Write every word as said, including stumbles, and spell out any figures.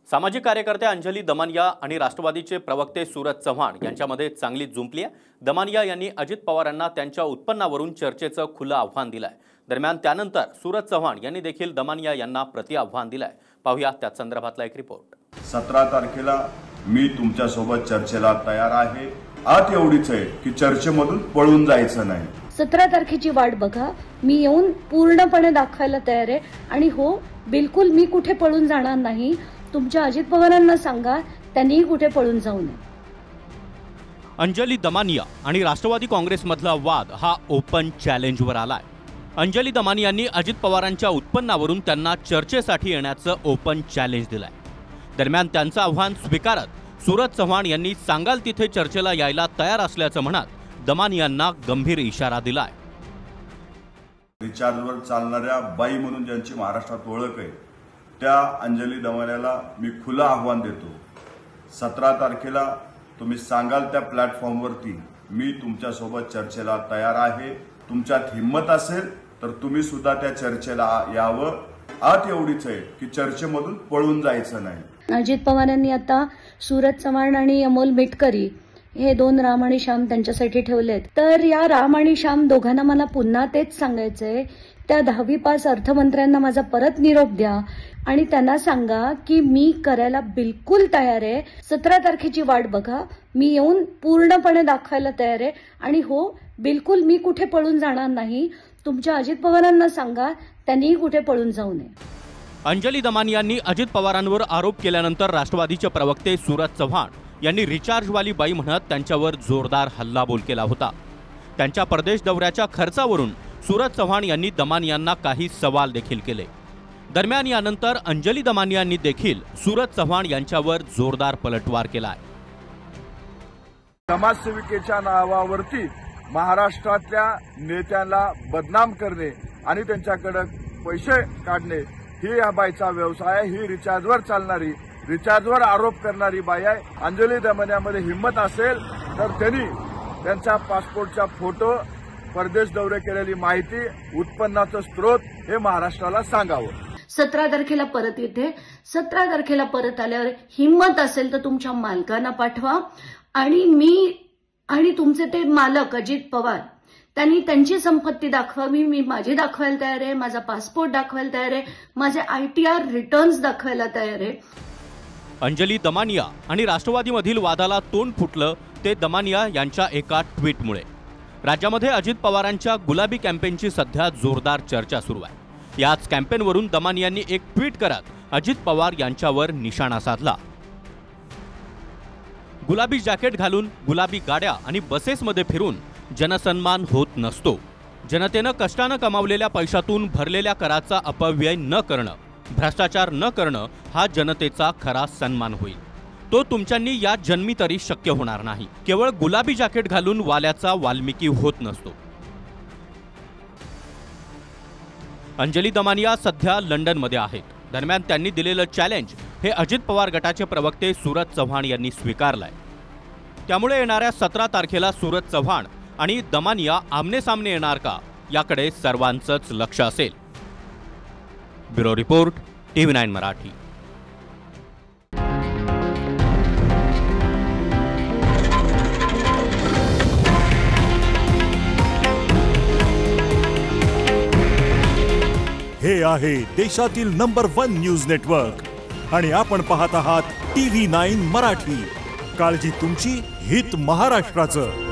सामाजिक कार्यकर्त्या अंजली दमानिया आणि राष्ट्रवादीचे प्रवक्ते सूरज चव्हाण यांच्यामध्ये चांगली जुंपली आहे। दमानिया यांनी अजित पवारांना त्यांच्या उत्पन्नावरून चर्चेचं खुलं आव्हान दिलंय। दरम्यान त्यानंतर सूरज चव्हाण यांनी देखील दमानिया यांना प्रति आव्हान दिलंय। पाहूया त्या संदर्भातला एक रिपोर्ट। सतरा तारखेला मी तुमच्या सोबत चर्चेला तयार आहे। आत एवढीच आहे की चर्चेमधून पळून जायचं नाही। सतरा तारखेची वाट बघा, मी येऊन पूर्णपणे दाखवायला तयार आहे आणि हो बिलकुल मी कुठे पळून जाणार नाही। तुमच्या अजित पवारांना सांगा त्यांनी कुठे पळून जाऊ नये। अंजली दमानिया आणि राष्ट्रवादी काँग्रेसमधला वाद हा ओपन चॅलेंजवर आलाय। अंजली दमानियांनी अजित पवारांच्या उत्पन्नावरून त्यांना चर्चेसाठी येण्याचं ओपन चॅलेंज दिलंय। दरम्यान त्यांचं आव्हान स्वीकारत सूरज चव्हाण यांनी सांगाल तिथे चर्चेला यायला तयार असल्याचं म्हणत दमानियांना गंभीर इशारा दिलाय। रिचार्जवर चालणाऱ्या बाई म्हणून ज्यांची महाराष्ट्रात ओळख आहे त्या अंजली दमानियाला मी खुलं आव्हान देतो। सतरा तारखेला तुम्ही सांगाल त्या प्लॅटफॉर्मवरती मी तुमच्या सोबत चर्चेला तयार आहे। तुमच्यात हिम्मत असेल तर तुम्ही सुद्धा त्या चर्चेला यावं। आत एवढीच आहे की चर्चेमधून पळून जायचं नाही। अजित पवारांनी आता सूरज चव्हाण आणि अमोल मिटकरी हे दोन राम आणि श्याम त्यांच्यासाठी ठेवलेत। तर या राम आणि श्याम दोघांना मला पुन्हा तेच सांगायचंय, त्या दहावी पास अर्थमंत्र्यांना माझा परत निरोप द्या आणि त्यांना सांगा की मी करायला बिलकुल तयार आहे। सतरा तारखेची वाट बघा, मी येऊन पूर्णपणे दाखवायला तयार आहे आणि हो बिलकुल मी कुठे पळून जाणार नाही। तुमच्या अजित पवारांना सांगा त्यांनी कुठे पळून जाऊ नये। अंजली दमानियांनी अजित पवारांवर आरोप केल्यानंतर राष्ट्रवादीचे प्रवक्ते सूरज चव्हाण यांनी रिचार्जवाली बाई म्हणत त्यांच्यावर जोरदार हल्लाबोल केला होता। त्यांच्या परदेश दौऱ्याच्या खर्चावरून सूरज चव्हाण यांनी दमानियांना काही सवाल देखील केले। दरम्यान यानंतर अंजली दमानियांनी देखील सूरज चव्हाण यांच्यावर जोरदार पलटवार केलाय। समाजसेविकेच्या नावावरती महाराष्ट्रातल्या नेत्यांना बदनाम करणे आणि त्यांच्याकडे पैसे काढणे ही या बाईचा व्यवसाय आहे। ही रिचार्जवर चालणारी रिचार्जवर आरोप करणारी बाई आहे। अंजली दमानियामध्ये हिम्मत असेल तर त्यांनी त्यांच्या पासपोर्टचा फोटो, परदेश दौरे केलेली माहिती, उत्पन्नाचा स्रोत हे महाराष्ट्राला सांगावं। सतरा तारखेला परत येते। सतरा तारखेला परत आल्यावर हिम्मत असेल तर तुमच्या मालकांना पाठवा आणि मी आणि तुमचे ते मालक अजित पवार त्यांनी त्यांची संपत्ती दाखवावी। मी माझी दाखवायला तयार आहे, माझा पासपोर्ट दाखवायला तयार आहे, माझे आयटीआर रिटर्न्स दाखवायला तयार आहे। अंजली दमानिया आणि राष्ट्रवादीमधील वादाला तोंड फुटलं ते दमानिया यांच्या एका ट्विटमुळे। राज्यामध्ये अजित पवारांच्या गुलाबी कॅम्पेनची सध्या जोरदार चर्चा सुरू आहे। याच कॅम्पेनवरून दमानियांनी एक ट्विट करत अजित पवार यांच्यावर निशाणा साधला। गुलाबी जॅकेट घालून गुलाबी गाड्या आणि बसेसमध्ये फिरून जनसन्मान होत नसतो। जनतेनं कष्टानं कमावलेल्या पैशातून भरलेल्या कराचा अपव्यय न करणं, भ्रष्टाचार न करणं हा जनतेचा खरा सन्मान होईल। तो तुमच्यांनी या जन्मी तरी शक्य होणार नाही। केवळ गुलाबी जॅकेट घालून वाल्याचा वाल्मिकी होत नसतो। अंजली दमानिया सध्या लंडनमध्ये आहेत। दरम्यान त्यांनी दिलेलं चॅलेंज हे अजित पवार गटाचे प्रवक्ते सूरज चव्हाण यांनी स्वीकारलंय। त्यामुळे येणाऱ्या सतरा तारखेला सूरज चव्हाण आणि दमानिया आमने सामने येणार का याकडे सर्वांचंच लक्ष असेल। Bureau report, TV nine Marathi. हे आहे देशातील नंबर वन न्यूज नेटवर्क आणि आपण पाहत आहात टीव्ही नाईन मराठी। काळजी तुमची, हित महाराष्ट्राचं।